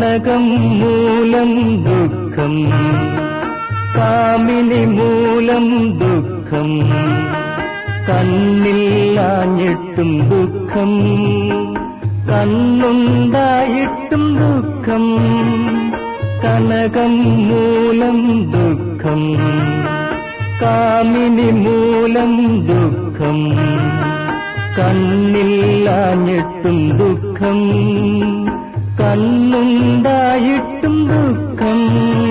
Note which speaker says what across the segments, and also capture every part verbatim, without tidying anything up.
Speaker 1: കനകം മൂലം ദുഃഖം, കാമിനി മൂലം ദുഃഖം, കണ്ണില്ലാഞ്ഞിട്ടും ദുഃഖം, കണ്ണുണ്ടായിട്ടും ദുഃഖം. കനകം മൂലം ദുഃഖം, കാമിനി മൂലം ദുഃഖം, കണ്ണില്ലാഞ്ഞിട്ടും ദുഃഖം, കണ്ണുണ്ടായിട്ടും ദുഃഖം.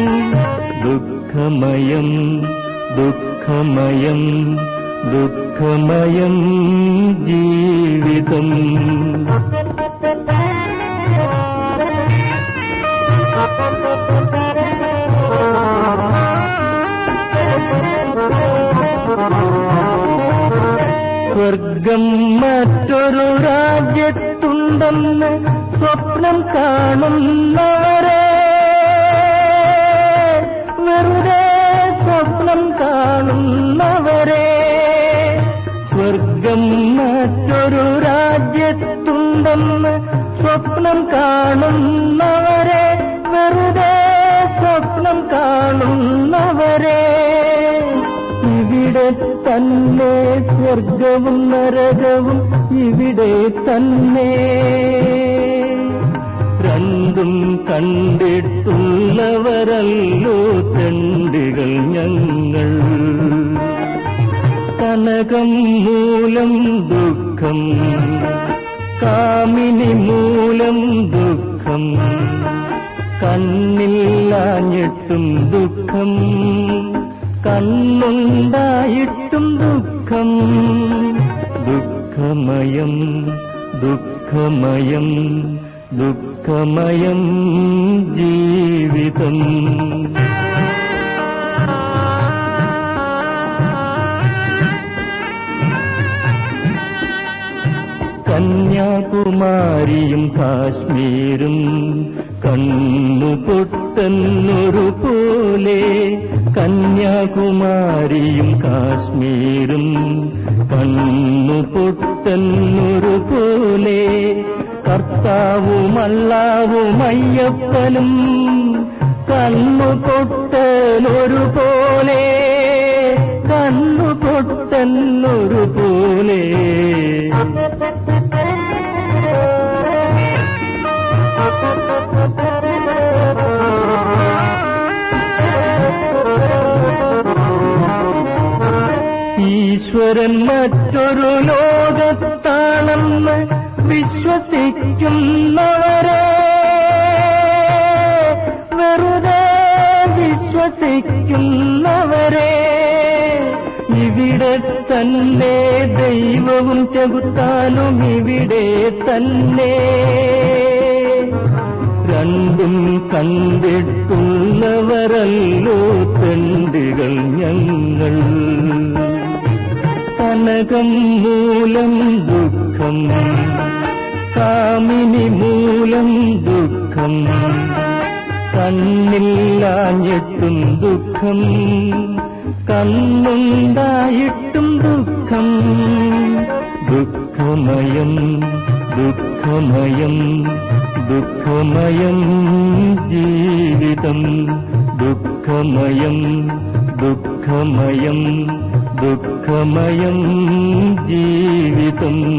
Speaker 1: ദുഃഖമയം ദുഃഖമയം ദുഃഖമയം ജീവിതം. സ്വർഗം മറ്റൊരു രാജ്യത്തുണ്ടെന്ന് സ്വപ്നം കാണുന്നവരെ, വെറുതെ സ്വപ്നം കാണുന്നവരെ. സ്വർഗം മറ്റൊരു രാജ്യത്തുണ്ടെന്ന് സ്വപ്നം കാണുന്നവരെ, വെറുതെ സ്വപ്നം കാണുന്നവരെ. ഇവിടെ തന്നെ സ്വർഗവും നരകവും ഇവിടെ തന്നെ, രണ്ടും കണ്ടിട്ടുള്ളവരല്ലോ തെണ്ടികൾ ഞങ്ങൾ. കനകം മൂലം ദുഃഖം, കാമിനി മൂലം ദുഃഖം, കണ്ണില്ലാഞ്ഞിട്ടും ദുഃഖം, കണ്ണുണ്ടായിട്ടും ദുഃഖം. ദുഃഖമയം ദുഃഖമയം ദുഃഖമയം ജീവിതം. കന്യാകുമാരിയും കാശ്മീരും കണ്ണുപൊട്ടെന്നൊരു പോലെ, കന്യാകുമാരിയും കാശ്മീരും കണ്ണുപൊട്ടെന്നൊരു പോലെ. കർത്താവും അല്ലാവും അയ്യപ്പനും കണ്ണുപൊട്ടെന്നൊരു പോലെ, കണ്ണുപൊട്ടെന്നൊരു പോലെ. ഈശ്വരൻ മറ്റൊരു ലോകത്താണെന്ന് വിശ്വസിക്കുന്നവരെ, വെറുതെ വിശ്വസിക്കുന്നവരെ. ഇവിടെ തന്നെ ദൈവവും ചെകുത്താനും ഇവിടെ തന്നെ, രണ്ടും കണ്ടിട്ടുള്ളവരല്ലോ തെണ്ടികൾ ഞങ്ങൾ. കനകം മൂലം ദുഃഖം, കാമിനി മൂലം ദുഃഖം, കണ്ണില്ലാഞ്ഞിട്ടും ദുഃഖം, കണ്ണുണ്ടായിട്ടും ദുഃഖം. ദുഃഖമയം ദുഃഖമയം ദുഃഖമയം ജീവിതം. ദുഃഖമയം ദുഃഖമയം ദുഃഖമയം ജീവിതം.